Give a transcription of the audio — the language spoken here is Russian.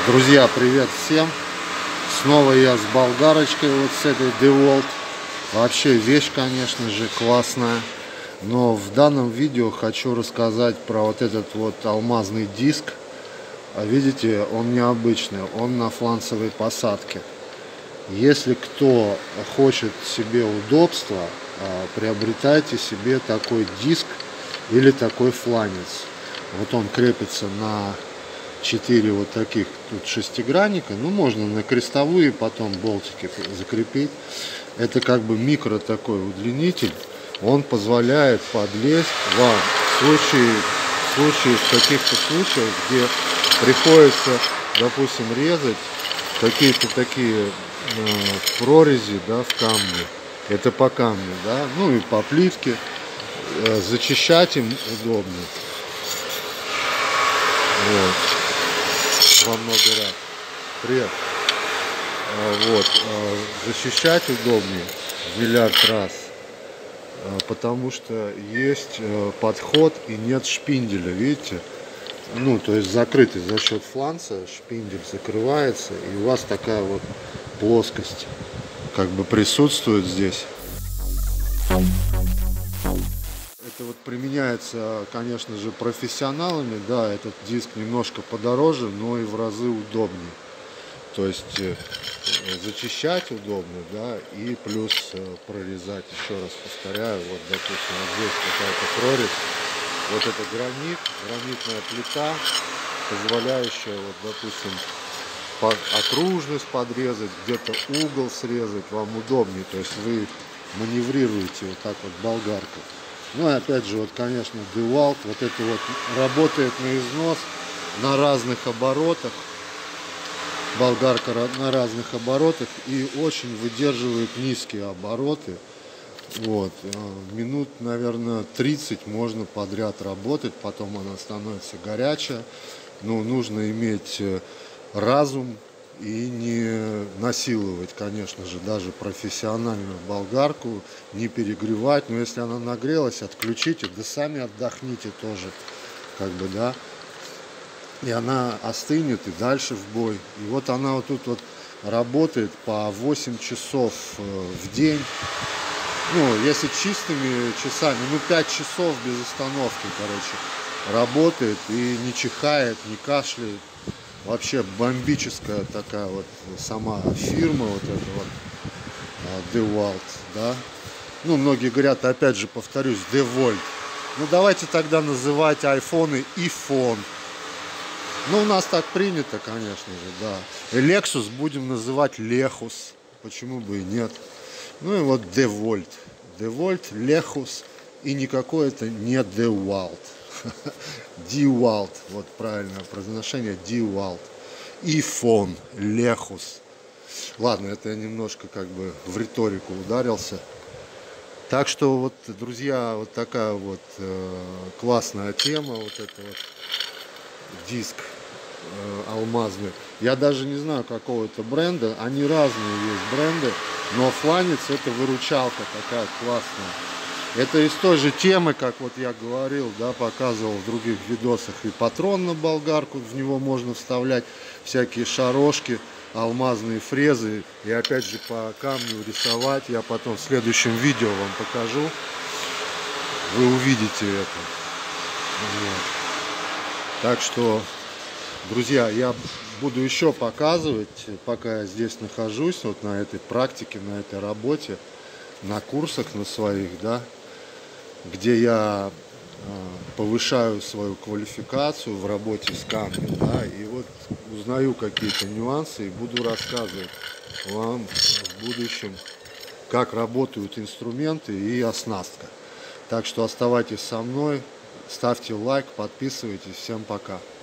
Друзья, привет всем! Снова я с болгарочкой, вот с этой DeWalt. Вообще вещь, конечно же, классная. Но в данном видео хочу рассказать про вот этот вот алмазный диск. Видите, он необычный, он на фланцевой посадке. Если кто хочет себе удобства, приобретайте себе такой диск или такой фланец. Вот он крепится на 4 вот таких тут шестигранника. Ну, можно на крестовые потом болтики закрепить. Это как бы микро такой удлинитель. Он позволяет подлезть вам в случае в каких-то случаях, где приходится, допустим, резать какие-то такие прорези, да, в камне. Это по камню, да, ну и по плитке. Зачищать им удобно. Вот. Во много раз. Привет. Вот. Защищать удобнее в миллиард раз. Потому что есть подход и нет шпинделя, видите? Ну, то есть закрытый за счет фланца, шпиндель закрывается, и у вас такая вот плоскость как бы присутствует здесь. Это вот применяется, конечно же, профессионалами. Да, этот диск немножко подороже, но и в разы удобнее. То есть зачищать удобно, да, и плюс прорезать. Еще раз повторяю, вот, допустим, вот здесь какая-то прорезь. Вот это гранитная плита, позволяющая, вот, допустим, окружность подрезать, где-то угол срезать вам удобнее. То есть вы маневрируете вот так вот болгаркой. Ну и опять же, вот, конечно, DeWalt, вот это вот работает на износ, на разных оборотах. Болгарка на разных оборотах и очень выдерживает низкие обороты. Вот, минут, наверное, 30 можно подряд работать, потом она становится горячая. Но нужно иметь разум и не насиловать, конечно же, даже профессиональную болгарку, не перегревать. Но если она нагрелась, отключите, да сами отдохните тоже, как бы, да. И она остынет, и дальше в бой. И вот она вот тут вот работает по 8 часов в день. Ну, если чистыми часами, ну, 5 часов без остановки, короче, работает и не чихает, не кашляет. Вообще бомбическая такая вот сама фирма, вот эта вот DeWalt, да. Ну, многие говорят, опять же, повторюсь, DeWalt. Ну, давайте тогда называть айфоны iPhone. Ну, у нас так принято, конечно же, да. И Lexus будем называть Lexus. Почему бы и нет. Ну и вот DeWalt. DeWalt, Lexus и никакой это не DeWalt. DeWalt, вот правильное произношение, DeWalt. iPhone, Lexus. Ладно, это я немножко как бы в риторику ударился. Так что вот, друзья, вот такая вот классная тема, вот это вот диск алмазный. Я даже не знаю, какого это бренда. Они разные есть бренды, но фланец это выручалка такая классная. Это из той же темы, как вот я говорил, да, показывал в других видосах, и патрон на болгарку, в него можно вставлять всякие шарошки, алмазные фрезы, и опять же по камню рисовать. Я потом в следующем видео вам покажу, вы увидите это. Вот. Так что, друзья, я буду еще показывать, пока я здесь нахожусь, вот на этой практике, на этой работе, на курсах на своих, да, где я повышаю свою квалификацию в работе с камнем, да, и вот узнаю какие-то нюансы и буду рассказывать вам в будущем, как работают инструменты и оснастка. Так что оставайтесь со мной, ставьте лайк, подписывайтесь, всем пока.